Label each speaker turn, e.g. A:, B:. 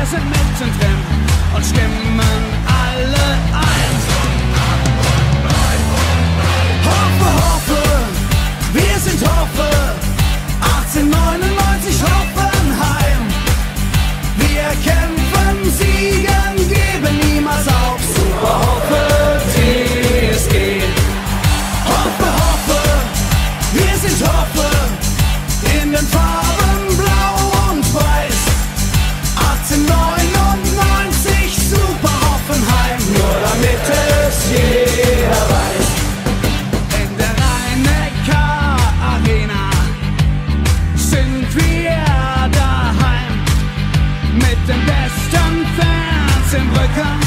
A: wir sind mittendrin und stimmen alle ein. Hoffe, Hoffe, wir sind Hoffe, 1899 Hoffenheim. Wir kämpfen, siegen, geben niemals auf. Super Hoffe, TSG. Hoffe, Hoffe, wir sind Hoffe, in den Farben blau und weiß. 1899 Super Hoffenheim, nur damit es jeder weiß. In der Rhein-Neckar-Arena sind wir daheim, mit den besten Fans im Rücken.